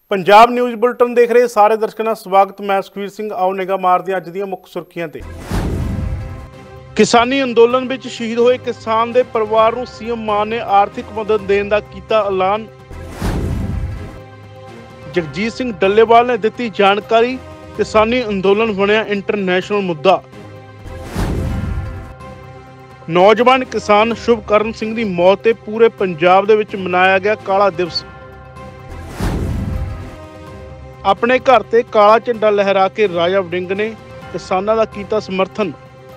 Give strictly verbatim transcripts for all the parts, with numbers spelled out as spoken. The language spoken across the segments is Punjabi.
पंजाब न्यूज़ बुलेटिन देख रहे सारे दर्शकों का स्वागत। मैं सुखवीर सिंह। आओ निगाह मारते हैं अज दी मुख्य सुर्खियां ते। किसानी अंदोलन विच शहीद होए किसान दे परिवार नूं सीएम मान ने आर्थिक मदद देण दा कीता ऐलान। जगजीत सिंह डल्लेवाल ने दित्ती जानकारी। किसानी अंदोलन बनिया इंटरनेशनल मुद्दा। नौजवान किसान शुभकरण सिंह की मौत ते पूरे पंजाब दे विच मनाया गया काला दिवस। अपने घर ते काला झंडा लहरा के राजा वड़िंग ने किसानां दा कीता समर्थन।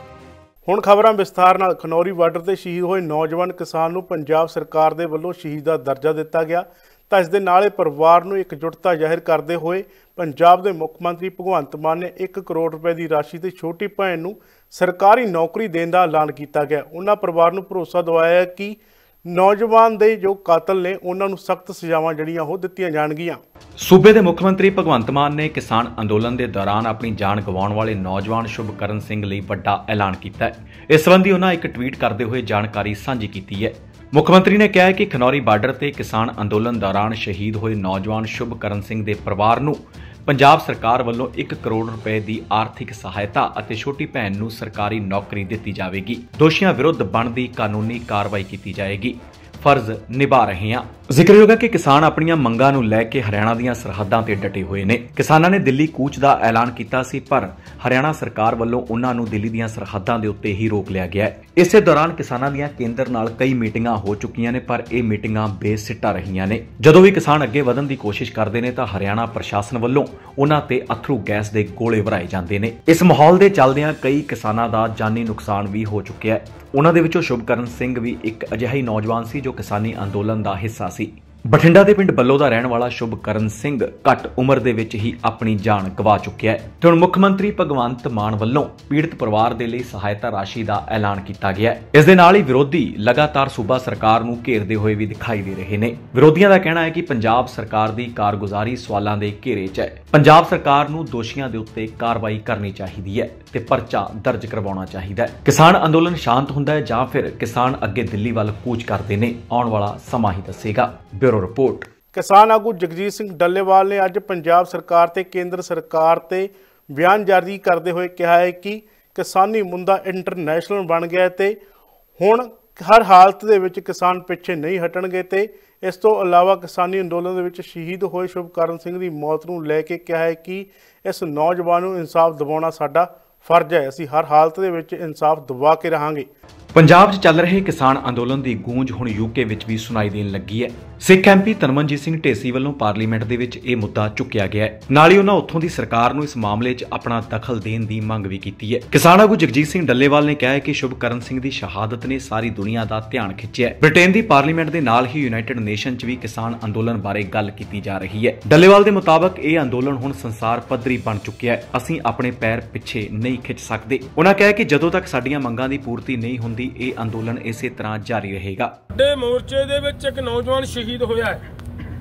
हुण खबरां विस्तार नाल। खनौरी बार्डर ते शहीद होए नौजवान किसान नूं पंजाब सरकार दे वल्लों शहीद दा दर्जा दिता गया। तां इस दे नाल परिवार नूं एकजुटता जाहिर करदे होए पंजाब दे मुख मंत्री भगवंत मान ने एक करोड़ रुपए की राशि ते छोटी भैन नूं सरकारी नौकरी देण दा ऐलान किया गया। उन्हां परिवार नूं भरोसा दवाया कि नौजवान दे जो कातल ने उन्हां नूं सख्त सजावां जड़ियां हो दित्तियां जाणगीਆਂ। सूबे के मुख्य मंत्री भगवंत मान ने किसान अंदोलन के दौरान अपनी जान गवाउण वाले नौजवान शुभकरण सिंह लई वड्डा ऐलान किया है। इस संबंधी उन्होंने एक ट्वीट करते हुए जानकारी साझी की है। मुख्यमंत्री ने कहा है कि खनौरी बार्डर से किसान अंदोलन दौरान शहीद हुए नौजवान शुभकरण सिंह के परिवार नूं पंजाब सरकार वालों एक करोड़ रुपए की आर्थिक सहायता और छोटी भैन नूं सरकारी नौकरी दी जाएगी। दोषियों विरुद्ध बनती कानूनी कार्रवाई की जाएगी। फर्ज निभा रहे हैं। जिक्रयोग है कि किसान अपनी मंगां नूं लैके हरियाणा दीयां सरहदां ते डटे हुए ने। किसानां ने दिल्ली कूच का ऐलान किया सी, पर हरियाणा सरकार वालों उन्हां नूं दिल्ली दीयां सरहदां दे उत्ते ही रोक लिया गया है। इसे दौरान किसानां दीयां केंद्र नाल कई मीटिंगां हो चुकियां ने, पर यह मीटिंगां बेसिट्टा रहीआं ने। जदों भी किसान अगे वधण दी कोशिश करदे ने तां हरियाणा प्रशासन वालों उन्हां ते अथरू गैस दे गोले भराए जांदे ने। इस माहौल दे चलदिआं कई किसानां दा जानी नुकसान भी हो चुकिया है। उन्हां दे विचों शुभकरण सिंह भी एक अजिहा ही नौजवान सी जो किसानी अंदोलन का हिस्सा सी। बठिंडा के पिंड बल्लो का रहने वाला शुभकरण सिंह घट उम्र दे विच ही अपनी जान गवा चुकिया है। ते हुण मुख मंत्री भगवंत मान वल्लों पीड़ित परिवार दे लई सहायता राशि का ऐलान किया गया है। इस दे नाल ही विरोधी लगातार सूबा सरकार नूं घेरदे हुए भी दिखाई दे रहे ने। विरोधियों का कहना है कि पंजाब सरकार की कारगुजारी सवालों के घेरे च है। पंजाब सरकार नूं दोषियों के उत्ते कार्रवाई करनी चाहिदी है ते परचा दर्ज करवाउणा चाहिदा है। किसान अंदोलन शांत हुंदा है जां फिर किसान अगे दिल्ली वल कूच करदे ने, आउण वाला समा ही दस्सेगा। Bureau report. किसान आगू जगजीत सिंह डल्लेवाल ने अज पंजाब सरकार ते केंद्र सरकार ते बयान जारी करते हुए कहा है कि किसानी मुद्दा इंटरनेशनल बन गया ते हुण हर हालत दे विच किसान पिछे नहीं हटणगे। ते इस तो अलावा किसानी अंदोलन दे विच शहीद होए शुभकरण सिंह की मौत नूं लैके कहा है कि इस नौजवान नूं इंसाफ दिवाउणा साडा फर्ज है। असीं हर हालत दे विच इंसाफ दिवा के रहांगे। पंजाब च चल रहे किसान अंदोलन की गूंज हुण यूके विच भी सुनाई देण लगी है। सिख एमपी तरमनजीत सिंह ढेसी वालों पार्लीमेंट दे विच यह मुद्दा चुकिया गया है। नाल ही उन्हां उत्थों दी सरकार नूं इस मामले च अपना दखल देण दी मंग भी कीती है। किसान आगू जगजीत सिंह डल्लेवाल ने कहा है कि शुभकरण सिंह की शहादत ने सारी दुनिया का ध्यान खिंचिया है। ब्रिटेन की पार्लीमेंट के नाल ही यूनाइटेड नेशन च भी किसान अंदोलन बारे गल की जा रही है। डल्लेवाल के मुताबक यह अंदोलन हुण संसार पद्धरी बन चुकिया है। असीं अपने पैर पिछे नहीं खिंच सकते। उन्होंने कहा कि जदों तक साडीआं मंगां दी पूर्ति नहीं हुंदी यह अंदोलन इसे तरह जारी रहेगा। मोर्चे दे विच एक नौजवान शहीद होया है।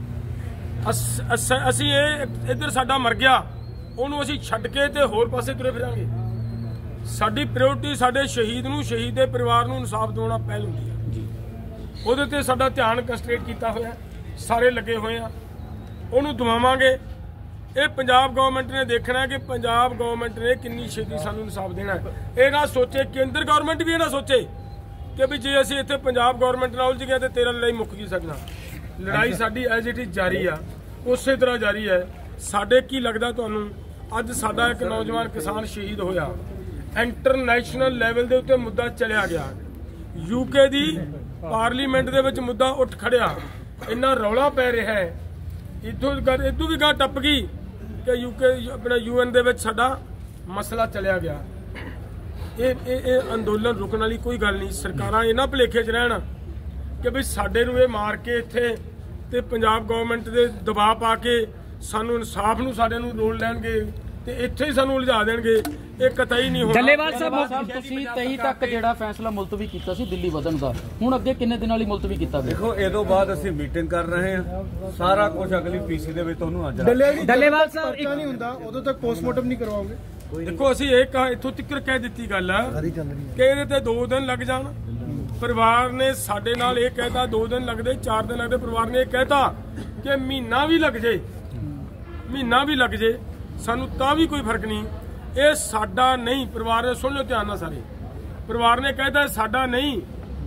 अस, अस, असी इधर साडा मर गया, उन्होंने असी छड्ड के ते होर पासे तुरे फिरांगे। साडी प्रायोरिटी साडे शहीद नूं शहीद दे परिवार नूं इंसाफ दिवाउणा पहल हुंदी है। उहदे ते साडा ध्यान कंसंट्रेट कीता होया, सारे लगे हुए हैं, उहनूं दिवावांगे। ये पंजाब गवर्नमेंट ने देखना है कि पंजाब गवर्नमेंट ने कितनी छेती सानूं इंसाफ देना है। ये ना सोचे, केंद्र गवर्नमेंट भी ये ना सोचे कि भी जे असीं इत्थे पंजाब गवर्नमेंट नाल उलझ गए तो तेरा लड़ाई मुक गई सकना। लड़ाई साडी एज इट इज जारी आ, उस तरह जारी है। साडे की लगदा तुहानूं अज साडा एक नौजवान किसान शहीद होया, इंटरनेशनल लैवल दे उत्ते मुद्दा चलिया गया, यूके दी पार्लीमेंट दे विच मुद्दा उठ खड़िया, इन्ना रौला पै रहा है। इदों इदों भी गां टप गई कि यूके अपना यूएन दे विच साडा मसला चलिया गया। ये ये अंदोलन रुकने वाली कोई गल नहीं। सरकारां इन्हां भुलेखे च रहन कि भी साडे नूं मार के इत्थे ते पंजाब गवर्नमेंट दे दबाव पा के सानूं इंसाफ नूं साडे नूं रोल लैणगे ते इत्थे ही सानूं उलझा देणगे। ये कतई नहीं होना। डल्लेवाल साहब तुसीं तेई तक जिहड़ा फैसला मुलतवी कीता सी दिल्ली वधण दा, हुण अगे किन्ने दिनां लई मुलतवी कीता गया? देखो इस तों बाद असीं मीटिंग कर रहे हैं, सारा कुछ अगली पीसी दे विच तुहानूं अज डल्लेवाल साहब एक नहीं हुंदा उदों तक पोस्टमार्टम नहीं करवाओगे। देखो असीं ये कहा इत्थों तक कह दित्ती गल कि इहदे ते दो दिन लग जाण। परिवार ने साडे नाल ये कहता दो दिन लगदे, चार दिन लगदे। परिवार ने यह कहता कि महीना भी लग जाए ਮਹੀਨਾ ਵੀ ਲੱਗ ਜੇ ਸਾਨੂੰ ਤਾਂ ਵੀ ਕੋਈ ਫਰਕ ਨਹੀਂ। ਇਹ ਸਾਡਾ ਨਹੀਂ, ਪਰਿਵਾਰ ਨੇ ਸੁਣ ਲਿਓ ਧਿਆਨ ਨਾਲ ਸਾਰੇ, ਪਰਿਵਾਰ ਨੇ ਕਹਿਤਾ ਸਾਡਾ ਨਹੀਂ,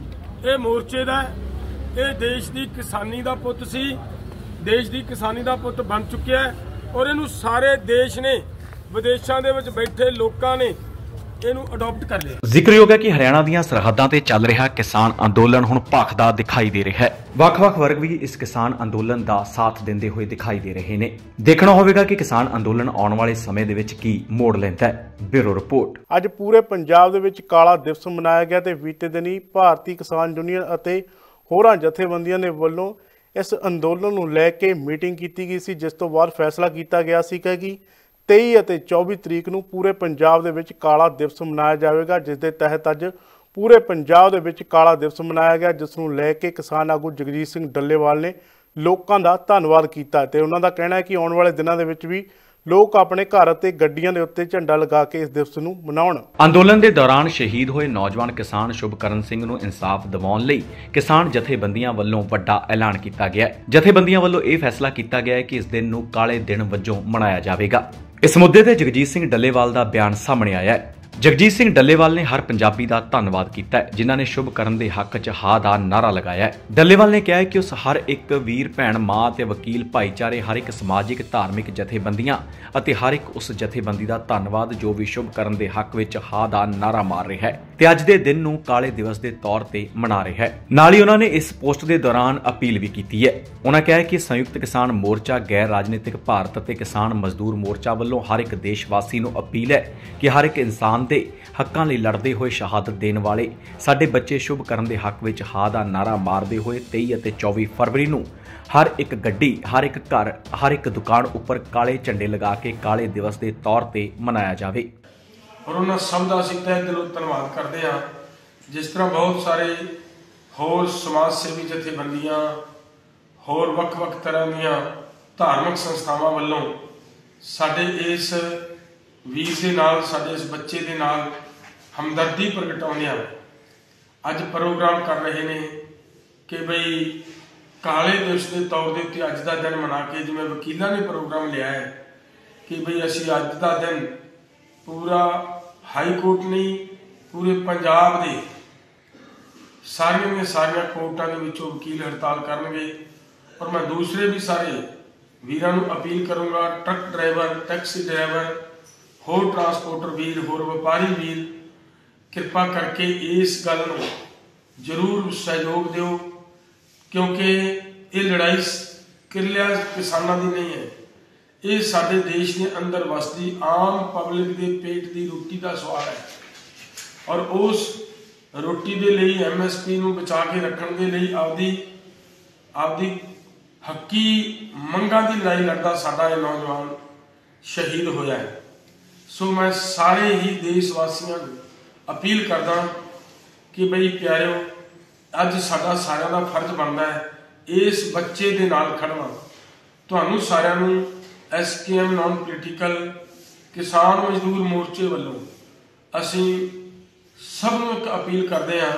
ਇਹ ਮੋਰਚੇ ਦਾ, ਇਹ ਦੇਸ਼ ਦੀ ਕਿਸਾਨੀ ਦਾ ਪੁੱਤ ਸੀ, ਦੇਸ਼ ਦੀ ਕਿਸਾਨੀ ਦਾ ਪੁੱਤ ਬਣ ਚੁੱਕਿਆ ਔਰ ਇਹਨੂੰ ਸਾਰੇ ਦੇਸ਼ ਨੇ, ਵਿਦੇਸ਼ਾਂ ਦੇ ਵਿੱਚ ਬੈਠੇ ਲੋਕਾਂ ਨੇ ਇਹਨੂੰ ਅਡਾਪਟ ਕਰ ਲਿਆ। ਜ਼ਿਕਰਯੋਗ ਹੈ ਕਿ ਹਰਿਆਣਾ ਦੀਆਂ ਸਰਹੱਦਾਂ ਤੇ ਚੱਲ ਰਿਹਾ ਕਿਸਾਨ ਅੰਦੋਲਨ ਹੁਣ ਭਖਦਾ ਦਿਖਾਈ ਦੇ ਰਿਹਾ ਹੈ। ਵੱਖ-ਵੱਖ ਵਰਗ ਵੀ ਇਸ ਕਿਸਾਨ ਅੰਦੋਲਨ ਦਾ ਸਾਥ ਦਿੰਦੇ ਹੋਏ ਦਿਖਾਈ ਦੇ ਰਹੇ ਨੇ। ਦੇਖਣਾ ਹੋਵੇਗਾ ਕਿ ਕਿਸਾਨ ਅੰਦੋਲਨ ਆਉਣ ਵਾਲੇ ਸਮੇਂ ਦੇ ਵਿੱਚ ਕੀ ਮੋੜ ਲੈਂਦਾ ਹੈ। Bureau report. ਅੱਜ ਪੂਰੇ ਪੰਜਾਬ ਦੇ ਵਿੱਚ ਕਾਲਾ ਦਿਵਸ ਮਨਾਇਆ ਗਿਆ ਤੇ ਬੀਤੇ ਦਿਨੀ ਭਾਰਤੀ ਕਿਸਾਨ ਯੂਨੀਅਨ ਅਤੇ ਹੋਰਾਂ ਜਥੇਬੰਦੀਆਂ ਦੇ ਵੱਲੋਂ ਇਸ ਅੰਦੋਲਨ ਨੂੰ ਲੈ ਕੇ ਮੀਟਿੰਗ ਕੀਤੀ ਗਈ ਸੀ, ਜਿਸ ਤੋਂ ਬਾਅਦ ਫੈਸਲਾ ਕੀਤਾ ਗਿਆ ਸੀ ਕਿ तेईस ਅਤੇ चौबीस ਤਰੀਕ ਨੂੰ ਪੂਰੇ ਪੰਜਾਬ ਦੇ ਵਿੱਚ ਕਾਲਾ ਦਿਵਸ ਮਨਾਇਆ ਜਾਵੇਗਾ, ਜਿਸ ਦੇ ਤਹਿਤ ਅੱਜ ਪੂਰੇ ਪੰਜਾਬ ਦੇ ਵਿੱਚ ਕਾਲਾ ਦਿਵਸ ਮਨਾਇਆ ਗਿਆ, ਜਿਸ ਨੂੰ ਲੈ ਕੇ ਕਿਸਾਨ ਆਗੂ ਜਗਜੀਤ ਸਿੰਘ ਡੱਲੇਵਾਲ ਨੇ ਲੋਕਾਂ ਦਾ ਧੰਨਵਾਦ ਕੀਤਾ ਤੇ ਉਹਨਾਂ ਦਾ ਕਹਿਣਾ ਹੈ ਕਿ ਆਉਣ ਵਾਲੇ ਦਿਨਾਂ ਦੇ ਵਿੱਚ ਵੀ ਲੋਕ ਆਪਣੇ ਘਰ ਅਤੇ ਗੱਡੀਆਂ ਦੇ ਉੱਤੇ ਝੰਡਾ ਲਗਾ ਕੇ ਇਸ ਦਿਵਸ ਨੂੰ ਮਨਾਉਣ। ਅੰਦੋਲਨ ਦੇ ਦੌਰਾਨ ਸ਼ਹੀਦ ਹੋਏ ਨੌਜਵਾਨ ਕਿਸਾਨ ਸ਼ੁਭਕਰਨ ਸਿੰਘ ਨੂੰ ਇਨਸਾਫ ਦਿਵਾਉਣ ਲਈ ਕਿਸਾਨ ਜਥੇਬੰਦੀਆਂ ਵੱਲੋਂ ਵੱਡਾ ਐਲਾਨ ਕੀਤਾ ਗਿਆ ਹੈ। ਜਥੇਬੰਦੀਆਂ ਵੱਲੋਂ ਇਹ ਫੈਸਲਾ ਕੀਤਾ ਗਿਆ ਹੈ ਕਿ ਇਸ ਦਿਨ ਨੂੰ ਕਾਲੇ ਦਿਨ ਵਜੋਂ ਮਨਾਇਆ ਜਾਵੇਗਾ। ਇਸ ਮੁੱਦੇ ਤੇ ਜਗਜੀਤ ਸਿੰਘ ਡੱਲੇਵਾਲ ਦਾ ਬਿਆਨ ਸਾਹਮਣੇ ਆਇਆ ਹੈ। ਜਗਜੀਤ ਸਿੰਘ ਡੱਲੇਵਾਲ ਨੇ ਹਰ ਪੰਜਾਬੀ ਦਾ ਧੰਨਵਾਦ ਕੀਤਾ ਹੈ ਜਿਨ੍ਹਾਂ ਨੇ ਸ਼ੁਭ ਕਰਨ ਦੇ ਹੱਕ 'ਚ ਹਾਂ ਦਾ ਨਾਰਾ ਲਗਾਇਆ ਹੈ। ਡੱਲੇਵਾਲ ਨੇ ਕਿਹਾ ਹੈ ਕਿ ਉਸ ਹਰ ਇੱਕ ਵੀਰ ਭੈਣ ਮਾਂ ਤੇ ਵਕੀਲ ਭਾਈਚਾਰੇ, ਹਰ ਇੱਕ ਸਮਾਜਿਕ ਧਾਰਮਿਕ ਜਥੇਬੰਦੀਆਂ ਅਤੇ ਹਰ ਇੱਕ ਉਸ ਜਥੇਬੰਦੀ ਦਾ ਧੰਨਵਾਦ ਜੋ ਵੀ ਸ਼ੁਭ ਕਰਨ ਦੇ ਹੱਕ ਵਿੱਚ ਹਾਂ ਦਾ ਨਾਰਾ ਮਾਰ ਰਿਹਾ ਹੈ ਤੇ ਅੱਜ ਦੇ ਦਿਨ ਨੂੰ ਕਾਲੇ ਦਿਵਸ ਦੇ ਤੌਰ ਤੇ ਮਨਾ ਰਿਹਾ ਹੈ। ਨਾਲ ਹੀ ਉਹਨਾਂ ਨੇ ਇਸ ਪੋਸਟ ਦੇ ਦੌਰਾਨ ਅਪੀਲ ਵੀ ਕੀਤੀ ਹੈ। ਉਹਨਾਂ ਕਿਹਾ ਹੈ ਕਿ ਸੰਯੁਕਤ ਕਿਸਾਨ ਮੋਰਚਾ, ਗੈਰ ਰਾਜਨੀਤਿਕ ਭਾਰਤ ਅਤੇ ਕਿਸਾਨ ਮਜ਼ਦੂਰ ਮੋਰਚਾ ਵੱਲੋਂ ਹਰ ਇੱਕ ਦੇਸ਼ ਵਾਸੀ ਨੂੰ ਅਪੀਲ ਹੈ ਕਿ ਹਰ ਇੱਕ ਇਨਸਾਨ ਦੇ ਹੱਕਾਂ ਲਈ ਲੜਦੇ ਹੋਏ ਸ਼ਹਾਦਤ ਦੇਣ ਵਾਲੇ ਸਾਡੇ ਬੱਚੇ ਸ਼ੁਭ ਕਰਨ ਦੇ ਹੱਕ ਵਿੱਚ ਹਾਂ ਦਾ ਨਾਰਾ ਮਾਰਦੇ ਹੋਏ तेईस ਅਤੇ चौबीस ਫਰਵਰੀ ਨੂੰ ਹਰ ਇੱਕ ਗੱਡੀ, ਹਰ ਇੱਕ ਘਰ, ਹਰ ਇੱਕ ਦੁਕਾਨ ਉੱਪਰ ਕਾਲੇ ਝੰਡੇ ਲਗਾ ਕੇ ਕਾਲੇ ਦਿਵਸ ਦੇ ਤੌਰ ਤੇ ਮਨਾਇਆ ਜਾਵੇ। ਔਰ ਉਹਨਾਂ ਸਭ ਦਾ ਅਸੀਂ ਤਹਿ ਦਿਲੋਂ ਧੰਨਵਾਦ ਕਰਦੇ ਹਾਂ। ਜਿਸ ਤਰ੍ਹਾਂ ਬਹੁਤ ਸਾਰੇ ਹੋਰ ਸਮਾਜ ਸੇਵੀ ਜਥੇਬੰਦੀਆਂ, ਹੋਰ ਵੱਖ-ਵੱਖ ਤਰ੍ਹਾਂ ਦੀਆਂ ਧਾਰਮਿਕ ਸੰਸਥਾਵਾਂ ਵੱਲੋਂ ਸਾਡੇ ਇਸ ਵੀਰ ਦੇ ਨਾਲ, ਸਾਡੇ ਇਸ ਬੱਚੇ ਦੇ ਨਾਲ ਹਮਦਰਦੀ ਪ੍ਰਗਟਾਉਂਦਿਆਂ ਅੱਜ ਪ੍ਰੋਗਰਾਮ ਕਰ ਰਹੇ ਨੇ ਕਿ ਬਈ ਕਾਲੇ ਦਿਵਸ ਦੇ ਤੌਰ ਦੇ ਉੱਤੇ ਅੱਜ ਦਾ ਦਿਨ ਮਨਾ ਕੇ, ਜਿਵੇਂ ਵਕੀਲਾਂ ਨੇ ਪ੍ਰੋਗਰਾਮ ਲਿਆ ਹੈ ਕਿ ਬਈ ਅਸੀਂ ਅੱਜ ਦਾ ਦਿਨ ਪੂਰਾ ਹਾਈ ਕੋਰਟ ਨਹੀਂ, ਪੂਰੇ ਪੰਜਾਬ ਦੇ ਸਾਰੀਆਂ ਦੀਆਂ ਸਾਰੀਆਂ ਕੋਰਟਾਂ ਦੇ ਵਿੱਚੋਂ ਵਕੀਲ ਹੜਤਾਲ ਕਰਨਗੇ। ਔਰ ਮੈਂ ਦੂਸਰੇ ਵੀ ਸਾਰੇ ਵੀਰਾਂ ਨੂੰ ਅਪੀਲ ਕਰੂੰਗਾ, ਟਰੱਕ ਡਰਾਈਵਰ, ਟੈਕਸੀ ਡਰਾਈਵਰ, ਹੋਰ ਟਰਾਂਸਪੋਰਟਰ ਵੀਰ, ਹੋਰ ਵਪਾਰੀ ਵੀਰ, ਕਿਰਪਾ ਕਰਕੇ ਇਸ ਗੱਲ ਨੂੰ ਜ਼ਰੂਰ ਸਹਿਯੋਗ ਦਿਓ ਕਿਉਂਕਿ ਇਹ ਲੜਾਈ ਇਕੱਲਿਆਂ ਕਿਸਾਨਾਂ ਦੀ ਨਹੀਂ ਹੈ, ਇਹ ਸਾਡੇ ਦੇਸ਼ ਦੇ ਅੰਦਰ ਵਸਦੀ ਆਮ ਪਬਲਿਕ ਦੇ ਪੇਟ ਦੀ ਰੋਟੀ ਦਾ ਸਵਾਲ ਹੈ। ਔਰ ਉਸ ਰੋਟੀ ਦੇ ਲਈ, ਐਮ ਐਸ ਪੀ ਨੂੰ ਬਚਾ ਕੇ ਰੱਖਣ ਦੇ ਲਈ ਆਪਦੀ ਆਪਦੀ ਹੱਕੀ ਮੰਗਾਂ ਦੀ ਲੜਾਈ ਲੜਦਾ ਸਾਡਾ ਇਹ ਨੌਜਵਾਨ ਸ਼ਹੀਦ ਹੋਇਆ ਹੈ। ਸੋ ਮੈਂ ਸਾਰੇ ਹੀ ਦੇਸ਼ ਵਾਸੀਆਂ ਨੂੰ ਅਪੀਲ ਕਰਦਾ ਕਿ ਬਈ ਪਿਆਰਿਓ, ਅੱਜ ਸਾਡਾ ਸਾਰਿਆਂ ਦਾ ਫਰਜ਼ ਬਣਦਾ ਹੈ ਇਸ ਬੱਚੇ ਦੇ ਨਾਲ ਖੜਨਾ। ਤੁਹਾਨੂੰ ਸਾਰਿਆਂ ਨੂੰ S K M non political ਕਿਸਾਨ ਮਜ਼ਦੂਰ ਮੋਰਚੇ ਵੱਲੋਂ ਅਸੀਂ ਸਭ ਨੂੰ ਇੱਕ ਅਪੀਲ ਕਰਦੇ ਹਾਂ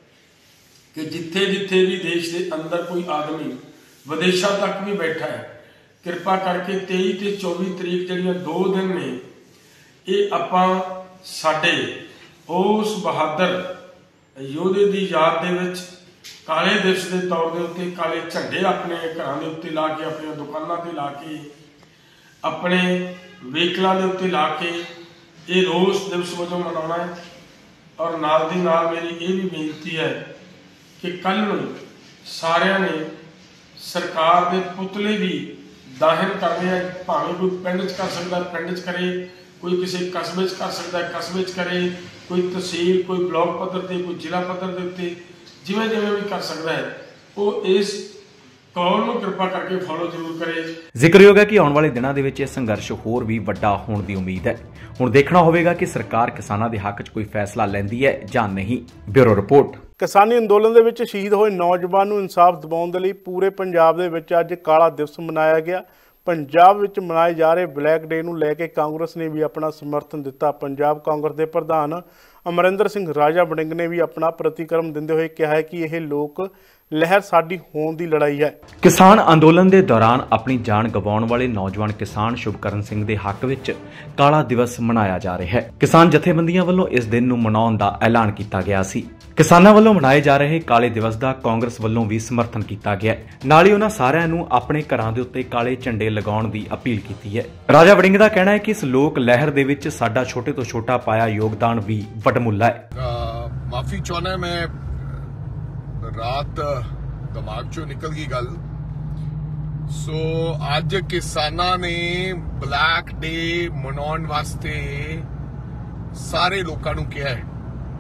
ਕਿ ਜਿੱਥੇ ਜਿੱਥੇ ਵੀ ਦੇਸ਼ ਦੇ ਅੰਦਰ ਕੋਈ ਆਦਮੀ ਵਿਦੇਸ਼ਾਂ ਤੱਕ ਵੀ ਬੈਠਾ ਹੈ, ਕਿਰਪਾ ਕਰਕੇ तेईस ਤੇ चौबीस ਤਰੀਕ ਜਿਹੜੀਆਂ ਦੋ ਦਿਨ ਨੇ, ਇਹ ਆਪਾਂ ਸਾਡੇ ਉਸ ਬਹਾਦਰ ਯੋਧੇ ਦੀ ਯਾਦ ਦੇ ਵਿੱਚ ਕਾਲੇ ਦਿਵਸ ਦੇ ਤੌਰ ਦੇ ਉੱਤੇ ਕਾਲੇ ਝੰਡੇ ਆਪਣੇ ਘਰਾਂ ਦੇ ਉੱਤੇ ਲਾ ਕੇ, ਆਪਣੀਆਂ ਦੁਕਾਨਾਂ ਤੇ ਲਾ ਕੇ, ਆਪਣੇ ਵਹੀਕਲਾਂ ਦੇ ਉੱਤੇ ਲਾ ਕੇ ਇਹ ਰੋਸ ਦਿਵਸ ਵਜੋਂ ਮਨਾਉਣਾ ਹੈ। ਔਰ ਨਾਲ ਦੀ ਨਾਲ ਮੇਰੀ ਇਹ ਵੀ ਬੇਨਤੀ ਹੈ ਕਿ ਕੱਲ੍ਹ ਨੂੰ ਸਾਰਿਆਂ ਨੇ ਸਰਕਾਰ ਦੇ ਪੁਤਲੇ ਵੀ ਦਾਹਨ ਕਰਨੇ ਆ, ਭਾਵੇਂ ਕੋਈ ਪਿੰਡ 'ਚ ਕਰ ਸਕਦਾ ਪਿੰਡ 'ਚ ਕਰੇ, ਕੋਈ ਕਿਸੇ ਕਸਬੇ 'ਚ ਕਰ ਸਕਦਾ ਕਸਬੇ 'ਚ ਕਰੇ, ਕੋਈ ਤਹਿਸੀਲ, ਕੋਈ ਬਲਾਕ ਪੱਧਰ ਤੇ, ਕੋਈ ਜ਼ਿਲ੍ਹਾ ਪੱਧਰ ਦੇ ਉੱਤੇ, ਜਿਵੇਂ ਜਿਵੇਂ ਵੀ ਕਰ ਸਕਦਾ ਹੈ ਉਹ ਇਸ ਕੌਲ ਨੂੰ ਕਿਰਪਾ ਕਰਕੇ ਫੋਲੋ ਜ਼ਰੂਰ ਕਰੇ। ਜ਼ਿਕਰਯੋਗ ਹੈ ਕਿ ਆਉਣ ਵਾਲੇ ਦਿਨਾਂ ਦੇ ਵਿੱਚ ਇਹ ਸੰਘਰਸ਼ ਹੋਰ ਵੀ ਵੱਡਾ ਹੋਣ ਦੀ ਉਮੀਦ ਹੈ। ਹੁਣ ਦੇਖਣਾ ਹੋਵੇਗਾ ਕਿ ਸਰਕਾਰ ਕਿਸਾਨਾਂ ਦੇ ਹੱਕ 'ਚ ਕੋਈ ਫੈਸਲਾ ਲੈਂਦੀ ਹੈ ਜਾਂ ਨਹੀਂ। Bureau report. ਕਿਸਾਨੀ ਅੰਦੋਲਨ ਦੇ ਵਿੱਚ ਸ਼ਹੀਦ ਹੋਏ ਨੌਜਵਾਨ ਨੂੰ ਇਨਸਾਫ ਦਿਵਾਉਣ ਦੇ ਲਈ ਪੂਰੇ ਪੰਜਾਬ ਦੇ ਵਿੱਚ ਅੱਜ ਕਾਲਾ ਦਿਵਸ ਮਨਾਇਆ ਗਿਆ। ਪੰਜਾਬ ਵਿੱਚ ਮਨਾਏ ਜਾ ਰਹੇ ਬਲੈਕ ਡੇ ਨੂੰ ਲੈ ਕੇ ਕਾਂਗਰਸ ਨੇ ਵੀ ਆਪਣਾ ਸਮਰਥਨ ਦਿੱਤਾ। ਪੰਜਾਬ ਕਾਂਗਰਸ ਦੇ ਪ੍ਰਧਾਨ ਅਮਰਿੰਦਰ ਸਿੰਘ ਰਾਜਾ ਵੜਿੰਗ ਨੇ ਵੀ ਆਪਣਾ ਪ੍ਰਤੀਕਰਮ ਦਿੰਦੇ ਹੋਏ ਕਿਹਾ ਹੈ ਕਿ ਇਹ ਲੋਕ ਲਹਿਰ ਸਾਡੀ ਹੋਣ ਦੀ ਲੜਾਈ ਹੈ। ਕਿਸਾਨ ਅੰਦੋਲਨ ਦੇ ਦੌਰਾਨ ਆਪਣੀ ਜਾਨ ਗਵਾਉਣ ਵਾਲੇ ਨੌਜਵਾਨ ਕਿਸਾਨ ਸ਼ੁਭਕਰਨ ਸਿੰਘ ਦੇ ਹੱਕ ਵਿੱਚ ਕਾਲਾ ਦਿਵਸ ਮਨਾਇਆ ਜਾ ਰਿਹਾ ਹੈ। ਕਿਸਾਨ ਜਥੇਬੰਦੀਆਂ ਵੱਲੋਂ ਇਸ ਦਿਨ ਨੂੰ ਮਨਾਉਣ ਦਾ ਐਲਾਨ ਕੀਤਾ ਗਿਆ ਸੀ। ਕਿਸਾਨਾਂ ਵੱਲੋਂ ਮਨਾਏ ਜਾ ਰਹੇ ਕਾਲੇ ਦਿਵਸ ਦਾ ਕਾਂਗਰਸ ਵੱਲੋਂ ਵੀ ਸਮਰਥਨ ਕੀਤਾ ਗਿਆ ਹੈ। ਨਾਲ ਹੀ ਉਹਨਾਂ ਸਾਰਿਆਂ ਨੂੰ ਆਪਣੇ ਘਰਾਂ ਦੇ ਉੱਤੇ ਕਾਲੇ ਝੰਡੇ ਲਗਾਉਣ ਦੀ ਅਪੀਲ ਕੀਤੀ ਹੈ। ਰਾਜਾ ਵੜਿੰਗ ਦਾ ਕਹਿਣਾ ਹੈ ਕਿ ਇਸ ਲੋਕ ਲਹਿਰ ਦੇ ਵਿੱਚ ਸਾਡਾ ਛੋਟੇ ਤੋਂ ਛੋਟਾ ਪਾਇਆ ਯੋਗਦਾਨ ਵੀ ਵਡਮੁੱਲਾ ਹੈ। ਮਾਫੀ ਚਾਹੁੰਦਾ ਮੈਂ, ਰਾਤ ਦਿਮਾਗ ਚੋਂ ਨਿਕਲ ਗਈ ਗੱਲ। ਸੋ ਅੱਜ ਕਿਸਾਨਾਂ ਨੇ ਬਲੈਕ ਡੇ ਮਨਾਉਣ ਵਾਸਤੇ ਸਾਰੇ ਲੋਕਾਂ ਨੂੰ ਕਿਹਾ ਹੈ,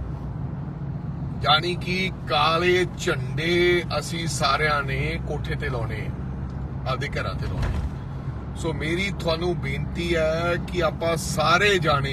ਯਾਨੀ ਕਿ ਕਾਲੇ ਝੰਡੇ ਅਸੀਂ ਸਾਰਿਆਂ ਨੇ ਕੋਠੇ ਤੇ ਲਾਉਣੇ, ਆਪਦੇ ਘਰਾਂ ਤੇ ਲਾਉਣੇ। ਸੋ ਮੇਰੀ ਤੁਹਾਨੂੰ ਬੇਨਤੀ ਹੈ ਕਿ ਆਪਾਂ ਸਾਰੇ ਜਾਣੇ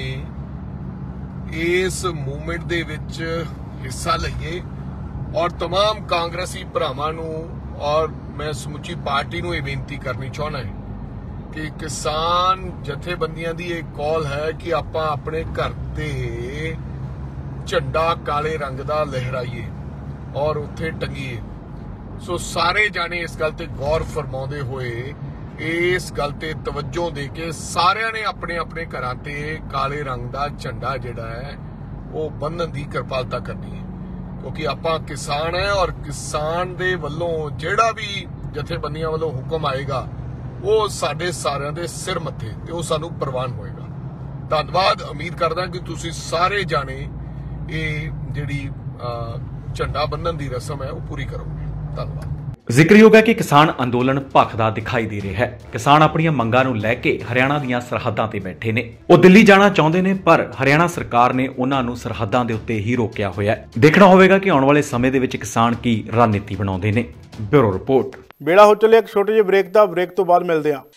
ਇਸ ਮੂਵਮੈਂਟ ਦੇ ਵਿੱਚ ਹਿੱਸਾ ਲਈਏ ਔਰ तमाम ਕਾਂਗਰਸੀ ਭਰਾਵਾਂ ਨੂੰ ਔਰ ਮੈਂ ਸਮੁੱਚੀ ਪਾਰਟੀ ਨੂੰ ਇਹ ਬੇਨਤੀ ਕਰਨੀ ਚਾਹੁੰਦਾ ਹਾਂ ਕਿ ਕਿਸਾਨ ਜਥੇਬੰਦੀਆਂ ਦੀ ਇਹ ਕਾਲ ਹੈ ਕਿ ਆਪਾਂ ਆਪਣੇ ਘਰ ਤੇ ਝੰਡਾ ਕਾਲੇ ਰੰਗ ਦਾ ਲਹਿਰਾਈਏ ਔਰ ਉੱਥੇ ਟੰਗੀਏ। ਸੋ ਸਾਰੇ ਜਾਣੇ ਇਸ ਗੱਲ ਤੇ ਗੌਰ ਫਰਮਾਉਂਦੇ ਹੋਏ ਇਸ ਗੱਲ ਤੇ ਤਵੱਜੋ ਦੇ ਕੇ ਸਾਰਿਆਂ ਨੇ ਆਪਣੇ ਆਪਣੇ ਘਰਾਂ ਤੇ ਕਾਲੇ ਰੰਗ ਦਾ ਝੰਡਾ ਜਿਹੜਾ ਹੈ ਉਹ ਬੰਨ੍ਹਣ ਦੀ ਕਿਰਪਾਲਤਾ ਕਰਨੀ ਹੈ, ਕਿਉਂਕਿ ਆਪਾਂ ਕਿਸਾਨ ਹੈ ਔਰ ਕਿਸਾਨ ਦੇ ਵੱਲੋਂ ਜਿਹੜਾ ਵੀ ਜਥੇਬੰਦੀਆਂ ਵੱਲੋਂ ਹੁਕਮ ਆਏਗਾ ਉਹ ਸਾਡੇ ਸਾਰਿਆਂ ਦੇ ਸਿਰ ਮੱਥੇ ਤੇ ਉਹ ਸਾਨੂੰ ਪ੍ਰਵਾਨ ਹੋਏਗਾ। ਧੰਨਵਾਦ। ਉਮੀਦ ਕਰਦਾ ਕਿ ਤੁਸੀਂ ਸਾਰੇ ਜਾਣੇ ਇਹ ਜਿਹੜੀ ਝੰਡਾ ਬੰਨ੍ਹਣ ਦੀ ਰਸਮ ਹੈ ਉਹ ਪੂਰੀ ਕਰੋਗੇ। ਧੰਨਵਾਦ। ਜ਼ਿਕਰਯੋਗ ਹੈ ਕਿ ਕਿਸਾਨ ਅੰਦੋਲਨ ਭਖਦਾ ਦਿਖਾਈ ਦੇ ਰਿਹਾ ਹੈ। ਕਿਸਾਨ ਆਪਣੀਆਂ ਮੰਗਾਂ ਨੂੰ ਲੈ ਕੇ ਹਰਿਆਣਾ ਦੀਆਂ ਸਰਹੱਦਾਂ ਤੇ ਬੈਠੇ ਨੇ। ਉਹ ਦਿੱਲੀ ਜਾਣਾ ਚਾਹੁੰਦੇ ਨੇ, ਪਰ ਹਰਿਆਣਾ ਸਰਕਾਰ ਨੇ ਉਹਨਾਂ ਨੂੰ ਸਰਹੱਦਾਂ ਦੇ ਉੱਤੇ ਹੀ ਰੋਕਿਆ ਹੋਇਆ ਹੈ। ਦੇਖਣਾ ਹੋਵੇਗਾ ਕਿ ਆਉਣ ਵਾਲੇ ਸਮੇਂ ਦੇ ਵਿੱਚ ਕਿਸਾਨ ਕੀ ਰਣਨੀਤੀ ਬਣਾਉਂਦੇ ਨੇ। Bureau report. ਬੇੜਾ ਹੋ ਚੱਲਿਆ ਇੱਕ ਛੋਟੇ ਜਿਹੇ ਬ੍ਰੇਕ ਦਾ। ਬ੍ਰੇਕ ਤੋਂ ਬਾਅਦ ਮਿਲਦੇ ਹਾਂ।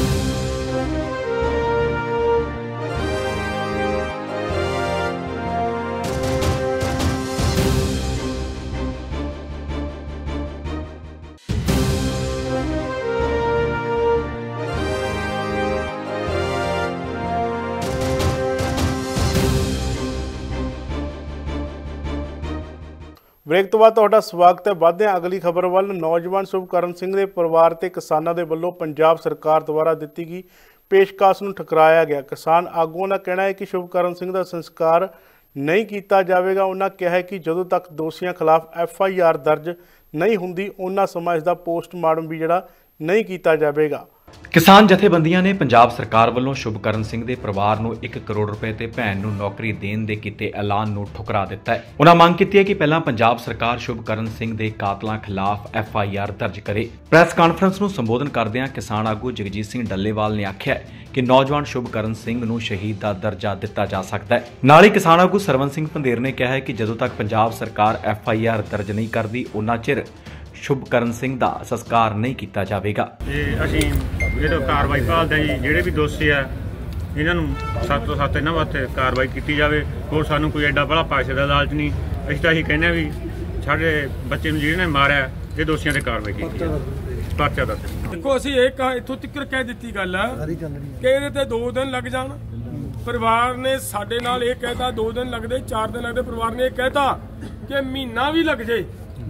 ਬ੍ਰੇਕ ਤੋਂ ਬਾਅਦ ਤੁਹਾਡਾ ਸਵਾਗਤ ਹੈ। ਵਧਦੇ ਹਾਂ ਅਗਲੀ ਖਬਰ ਵੱਲ। ਨੌਜਵਾਨ ਸ਼ੁਭਕਰਨ ਸਿੰਘ ਦੇ ਪਰਿਵਾਰ ਤੇ ਕਿਸਾਨਾਂ ਦੇ ਵੱਲੋਂ ਪੰਜਾਬ ਸਰਕਾਰ ਦੁਆਰਾ ਦਿੱਤੀ ਗਈ ਪੇਸ਼ਕਸ਼ ਨੂੰ ਠੁਕਰਾਇਆ ਗਿਆ। ਕਿਸਾਨ ਆਗੂਆਂ ਦਾ ਕਹਿਣਾ ਹੈ ਕਿ ਸ਼ੁਭਕਰਨ ਸਿੰਘ ਦਾ ਸੰਸਕਾਰ ਨਹੀਂ ਕੀਤਾ ਜਾਵੇਗਾ। ਉਹਨਾਂ ਕਿਹਾ ਹੈ ਕਿ ਜਦੋਂ ਤੱਕ ਦੋਸ਼ੀਆਂ ਖਿਲਾਫ ਐਫ ਆਈ ਆਰ ਦਰਜ ਨਹੀਂ ਹੁੰਦੀ ਉਹਨਾਂ ਸਮਾਂ ਇਸ ਦਾ ਪੋਸਟਮਾਰਟਮ ਵੀ ਜਿਹੜਾ ਨਹੀਂ ਕੀਤਾ ਜਾਵੇਗਾ। ਕਿਸਾਨ ਜਥੇਬੰਦੀਆਂ ਨੇ ਪੰਜਾਬ ਸਰਕਾਰ ਵੱਲੋਂ ਸ਼ੁਭਕਰਨ ਸਿੰਘ ਦੇ ਪਰਿਵਾਰ ਨੂੰ ਇੱਕ ਕਰੋੜ ਰੁਪਏ ਤੇ ਭੈਣ ਨੂੰ ਨੌਕਰੀ ਦੇਣ ਦੇ ਕੀਤੇ ਐਲਾਨ ਨੂੰ ਠੁਕਰਾ ਦਿੱਤਾ ਹੈ। ਉਹਨਾਂ ਮੰਗ ਕੀਤੀ ਹੈ ਕਿ ਪਹਿਲਾਂ ਪੰਜਾਬ ਸਰਕਾਰ ਸ਼ੁਭਕਰਨ ਸਿੰਘ ਦੇ ਕਾਤਲਾਂ ਖਿਲਾਫ ਐਫ ਆਈ ਆਰ ਦਰਜ ਕਰੇ। ਪ੍ਰੈਸ ਕਾਨਫਰੰਸ ਨੂੰ ਸੰਬੋਧਨ ਕਰਦਿਆਂ ਕਿਸਾਨ ਆਗੂ ਜਗਜੀਤ ਸਿੰਘ ਡੱਲੇਵਾਲ ਨੇ ਆਖਿਆ ਕਿ ਨੌਜਵਾਨ ਸ਼ੁਭਕਰਨ ਸਿੰਘ ਨੂੰ ਸ਼ਹੀਦ ਦਾ ਦਰਜਾ ਦਿੱਤਾ ਜਾ ਸਕਦਾ ਹੈ। ਨਾਲ ਹੀ ਕਿਸਾਨ ਆਗੂ ਸਰਵਨ ਸਿੰਘ ਪੰਧੇਰ ਨੇ ਕਿਹਾ ਹੈ ਕਿ ਜਦੋਂ ਤੱਕ ਪੰਜਾਬ ਸਰਕਾਰ ਐਫ ਆਈ ਆਰ ਦਰਜ ਨਹੀਂ ਕਰਦੀ ਉਹਨਾਂ ਚਿਰ ਸ਼ੁਭਕਰਨ ਸਿੰਘ ਦਾ ਸੰਸਕਾਰ ਨਹੀਂ ਕੀਤਾ ਜਾਵੇਗਾ। ਇਹ ਅਸੀਂ ਜਿਹੜਾ ਕਾਰਵਾਈ ਭਾਲਦੇ ਜੀ, ਜਿਹੜੇ ਵੀ ਦੋਸ਼ੀ ਆ ਇਹਨਾਂ ਨੂੰ ਸੱਤ ਤੋਂ ਸੱਤ ਇਹਨਾਂ ਵਾਸਤੇ ਕਾਰਵਾਈ ਕੀਤੀ ਜਾਵੇ। ਹੋਰ ਸਾਨੂੰ ਕੋਈ ਐਡਾ ਬੜਾ ਪੈਸੇ ਦਾ ਲਾਲਚ ਨਹੀਂ। ਅਸੀਂ ਤਾਂ ਇਹੀ ਕਹਿੰਦੇ ਆ ਵੀ ਸਾਡੇ ਬੱਚੇ ਨੂੰ ਜਿਹਨੇ ਮਾਰਿਆ ਇਹ ਦੋਸ਼ੀਆਂ ਤੇ ਕਾਰਵਾਈ ਕੀਤੀ ਜਾਵੇ। ਪਰਚਾ ਦਾ ਦੇਖੋ ਅਸੀਂ ਇਹ ਕਹਾ ਇੱਥੋਂ ਤੱਕ ਕਹਿ ਦਿੱਤੀ ਗੱਲ ਆ ਕਿ ਇਹਦੇ ਤੇ ਦੋ ਦਿਨ ਲੱਗ ਜਾਣ। ਪਰਿਵਾਰ ਨੇ ਸਾਡੇ ਨਾਲ ਇਹ ਕਹਿਤਾ ਦੋ ਦਿਨ ਲੱਗਦੇ, ਚਾਰ ਦਿਨ ਲੱਗਦੇ। ਪਰਿਵਾਰ ਨੇ ਇਹ ਕਹਿਤਾ ਕਿ ਮਹੀਨਾ ਵੀ ਲੱਗ ਜੇ,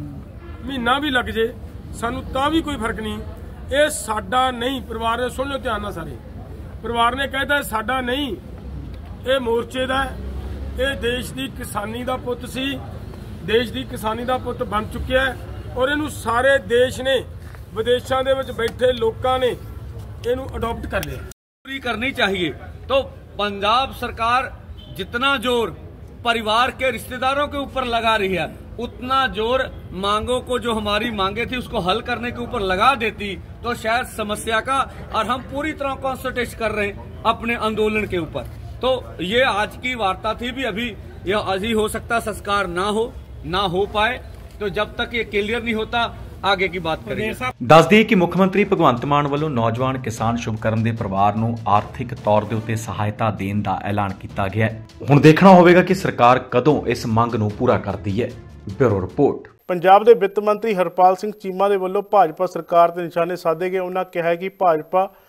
ਮਹੀਨਾ ਵੀ ਲੱਗ ਜੇ ਸਾਨੂੰ ਤਾਂ ਵੀ ਕੋਈ ਫਰਕ ਨਹੀਂ। ਇਹ ਸਾਡਾ ਨਹੀਂ। ਪਰਿਵਾਰ ਨੇ ਸੁਣ ਲਿਓ ਧਿਆਨ ਨਾਲ ਸਾਰੇ। ਪਰਿਵਾਰ ਨੇ ਕਹਿਤਾ ਸਾਡਾ ਨਹੀਂ, ਇਹ ਮੋਰਚੇ ਦਾ, ਇਹ ਦੇਸ਼ ਦੀ ਕਿਸਾਨੀ ਦਾ ਪੁੱਤ ਸੀ, ਦੇਸ਼ ਦੀ ਕਿਸਾਨੀ ਦਾ ਪੁੱਤ ਬਣ ਚੁੱਕਿਆ ਔਰ ਇਹਨੂੰ ਸਾਰੇ ਦੇਸ਼ ਨੇ, ਵਿਦੇਸ਼ਾਂ ਦੇ ਵਿੱਚ ਬੈਠੇ ਲੋਕਾਂ ਨੇ ਇਹਨੂੰ ਅਡਾप्ट कर लिया। पूरी करनी चाहिए। तो पंजाब सरकार जितना जोर परिवार के रिश्तेदारों के ऊपर लगा रही है उतना जोर मांगों को, जो हमारी मांगे थी उसको हल करने के ऊपर लगा देती तो शायद समस्या का, और हम पूरी तरह कॉन्संट्रेट कर रहे हैं अपने आंदोलन के ऊपर। तो ये आज की वार्ता थी भी, अभी यह अभी हो सकता संस्कार ना हो ना हो पाए। तो जब तक ये क्लियर नहीं होता आगे की बात करेंगे। ਦੱਸ ਦਈਏ ਕਿ ਮੁੱਖ ਮੰਤਰੀ ਭਗਵੰਤ ਮਾਨ ਵੱਲੋਂ ਨੌਜਵਾਨ ਕਿਸਾਨ ਸ਼ੁਭਕਰਨ ਦੇ ਪਰਿਵਾਰ ਨੂੰ ਆਰਥਿਕ ਤੌਰ ਦੇ ਉੱਤੇ ਸਹਾਇਤਾ ਦੇਣ ਦਾ ਐਲਾਨ ਕੀਤਾ ਗਿਆ ਹੈ। ਹੁਣ ਦੇਖਣਾ ਹੋਵੇਗਾ ਕਿ ਸਰਕਾਰ ਕਦੋਂ ਇਸ ਮੰਗ ਨੂੰ ਪੂਰਾ ਕਰਦੀ ਹੈ। Bureau report. ਪੰਜਾਬ ਦੇ ਵਿੱਤ ਮੰਤਰੀ ਹਰਪਾਲ ਸਿੰਘ ਚੀਮਾ ਦੇ ਵੱਲੋਂ ਭਾਜਪਾ ਸਰਕਾਰ ਤੇ ਨਿਸ਼ਾਨੇ ਸਾਧੇ ਗਏ। ਉਹਨਾਂ ਕਿਹਾ ਕਿ ਭਾਜਪਾ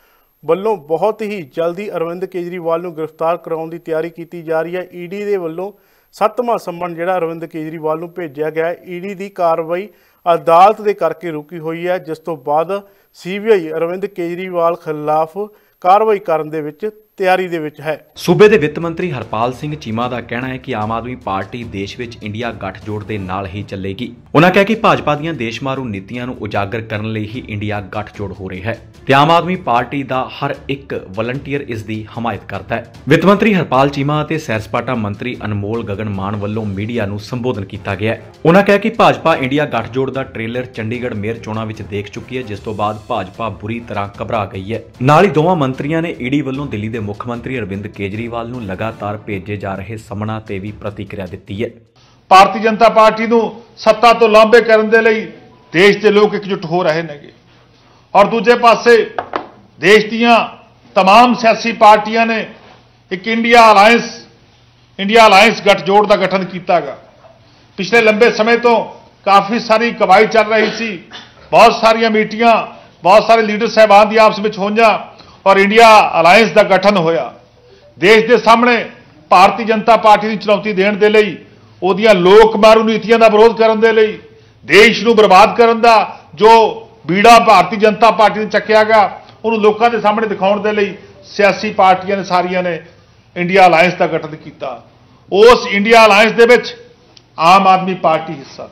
ਵੱਲੋਂ ਬਹੁਤ ਹੀ ਜਲਦੀ ਅਰਵਿੰਦ ਕੇਜਰੀਵਾਲ ਨੂੰ ਗ੍ਰਿਫਤਾਰ ਕਰਾਉਣ ਦੀ ਤਿਆਰੀ ਕੀਤੀ ਜਾ ਰਹੀ ਹੈ। ਈਡੀ ਦੇ ਵੱਲੋਂ ਸੱਤਵਾਂ ਸੰਮਨ ਜਿਹੜਾ ਅਰਵਿੰਦ ਕੇਜਰੀਵਾਲ ਨੂੰ ਭੇਜਿਆ ਗਿਆ ਹੈ। ਈਡੀ ਦੀ ਕਾਰਵਾਈ ਅਦਾਲਤ ਦੇ ਕਰਕੇ ਰੁਕੀ ਹੋਈ ਹੈ, ਜਿਸ ਤੋਂ ਬਾਅਦ ਸੀਬੀਆਈ ਅਰਵਿੰਦ ਕੇਜਰੀਵਾਲ ਖਿਲਾਫ ਕਾਰਵਾਈ ਕਰਨ ਦੇ ਵਿੱਚ ਤਿਆਰੀ ਦੇ ਵਿੱਚ ਹੈ। ਸੂਬੇ ਦੇ ਵਿੱਤ ਮੰਤਰੀ ਹਰਪਾਲ ਸਿੰਘ ਚੀਮਾ ਦਾ ਕਹਿਣਾ ਹੈ ਕਿ ਆਮ ਆਦਮੀ ਪਾਰਟੀ ਦੇਸ਼ ਵਿੱਚ ਇੰਡੀਆ ਗੱਠਜੋੜ ਦੇ ਨਾਲ ਹੀ ਚੱਲੇਗੀ। ਉਹਨਾਂ ਕਿਹਾ ਕਿ ਭਾਜਪਾ ਦੀਆਂ ਦੇਸ਼ ਮਾਰੂ ਨੀਤੀਆਂ ਨੂੰ ਉਜਾਗਰ ਕਰਨ ਲਈ ਹੀ ਇੰਡੀਆ ਗੱਠਜੋੜ ਹੋ ਰਿਹਾ ਹੈ ਤੇ ਆਮ ਆਦਮੀ ਪਾਰਟੀ ਦਾ ਹਰ ਇੱਕ ਵਲੰਟੀਅਰ ਇਸ ਦੀ ਹਮਾਇਤ ਕਰਦਾ ਹੈ। ਵਿੱਤ ਮੰਤਰੀ ਹਰਪਾਲ ਚੀਮਾ ਅਤੇ ਸੈਰ ਸਪਾਟਾ ਮੰਤਰੀ ਅਨਮੋਲ ਗਗਨ ਮਾਨ ਵੱਲੋਂ ਮੀਡੀਆ ਨੂੰ ਸੰਬੋਧਨ ਕੀਤਾ ਗਿਆ। ਉਹਨਾਂ ਕਿਹਾ ਕਿ ਭਾਜਪਾ ਇੰਡੀਆ ਗੱਠਜੋੜ ਦਾ ਟ੍ਰੇਲਰ ਚੰਡੀਗੜ੍ਹ ਮੇਅਰ ਚੋਣਾਂ ਵਿੱਚ ਦੇਖ ਚੁੱਕੀ ਹੈ, ਜਿਸ ਤੋਂ ਬਾਅਦ ਭਾਜਪਾ ਬੁਰੀ ਤਰ੍ਹਾਂ ਘਬਰਾ ਗਈ ਹੈ। ਨਾਲ ਹੀ ਦੋਵਾਂ ਮੰਤਰੀਆਂ ਨੇ ਈਡੀ ਵੱਲੋਂ ਦਿੱਲੀ ਦੇ ਮੁੱਖ ਮੰਤਰੀ ਅਰਵਿੰਦ ਕੇਜਰੀਵਾਲ ਨੂੰ ਲਗਾਤਾਰ ਭੇਜੇ ਜਾ ਰਹੇ ਸਮਨਾਂ ਤੇ ਵੀ ਪ੍ਰਤੀਕਿਰਿਆ ਦਿੱਤੀ ਹੈ। ਭਾਰਤੀ ਜਨਤਾ ਪਾਰਟੀ ਨੂੰ ਸੱਤਾ ਤੋਂ ਲਾਂਭੇ ਕਰਨ ਦੇ ਲਈ ਦੇਸ਼ ਦੇ ਲੋਕ ਇਕਜੁੱਟ ਹੋ ਰਹੇ ਨੇਗੇ ਔਰ ਦੂਜੇ ਪਾਸੇ ਦੇਸ਼ ਦੀਆਂ तमाम ਸਿਆਸੀ ਪਾਰਟੀਆਂ ਨੇ ਇੱਕ ਇੰਡੀਆ ਅਲਾਇੰਸ ਇੰਡੀਆ ਅਲਾਇੰਸ ਗੱਠਜੋੜ ਦਾ ਗਠਨ ਕੀਤਾ ਗਾ। ਪਿਛਲੇ ਲੰਬੇ ਸਮੇਂ ਤੋਂ ਕਾਫੀ ਸਾਰੀ ਕਵਾਇਦ ਚੱਲ ਰਹੀ ਸੀ, ਬਹੁਤ ਸਾਰੀਆਂ ਮੀਟਿੰਗਾਂ, ਬਹੁਤ ਸਾਰੇ ਲੀਡਰ ਸਾਹਿਬਾਨ ਦੀ ਆਪਸ ਵਿੱਚ ਹੋਈਆਂ ਔਰ ਇੰਡੀਆ ਅਲਾਇੰਸ ਦਾ ਗਠਨ ਹੋਇਆ। ਦੇਸ਼ ਦੇ ਸਾਹਮਣੇ ਭਾਰਤੀ ਜਨਤਾ ਪਾਰਟੀ ਦੀ ਚੁਣੌਤੀ ਦੇਣ ਦੇ ਲਈ, ਉਹਦੀਆਂ ਲੋਕ ਮਾਰੂ ਨੀਤੀਆਂ ਦਾ ਵਿਰੋਧ ਕਰਨ ਦੇ ਲਈ, ਦੇਸ਼ ਨੂੰ ਬਰਬਾਦ ਕਰਨ ਦਾ ਜੋ ਬੀੜਾ ਭਾਰਤੀ ਜਨਤਾ ਪਾਰਟੀ ਨੇ ਚੱਕਿਆ ਗਾ, ਉਹਨੂੰ ਲੋਕਾਂ ਦੇ ਸਾਹਮਣੇ ਦਿਖਾਉਣ ਦੇ ਲਈ ਸਿਆਸੀ ਪਾਰਟੀਆਂ ਨੇ ਸਾਰੀਆਂ ਨੇ ਇੰਡੀਆ ਅਲਾਇੰਸ ਦਾ ਗਠਨ ਕੀਤਾ। ਉਸ ਇੰਡੀਆ ਅਲਾਇੰਸ ਦੇ ਵਿੱਚ ਆਮ ਆਦਮੀ ਪਾਰਟੀ ਹਿੱਸਾ।